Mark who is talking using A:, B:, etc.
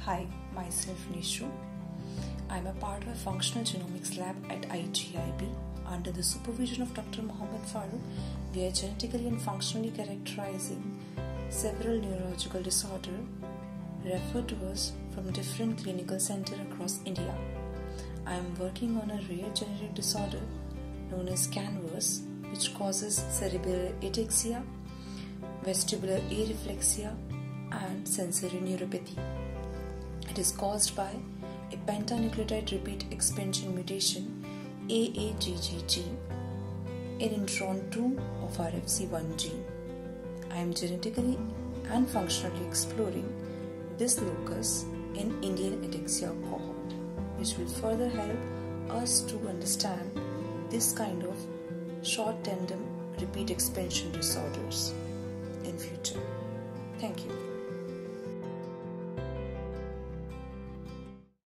A: Hi, myself Nishu. I'm a part of a functional genomics lab at IGIB. Under the supervision of Dr. Mohammed Farooq, we are genetically and functionally characterizing several neurological disorders referred to us from different clinical centers across India. I am working on a rare genetic disorder known as CANVAS, which causes cerebral ataxia, vestibular areflexia, and sensory neuropathy. It is caused by a pentanucleotide repeat expansion mutation AAGGG in intron 2 of RFC1 gene. I am genetically and functionally exploring this locus in Indian ataxia cohort, which will further help us to understand this kind of short tandem repeat expansion disorders in future. Thank you.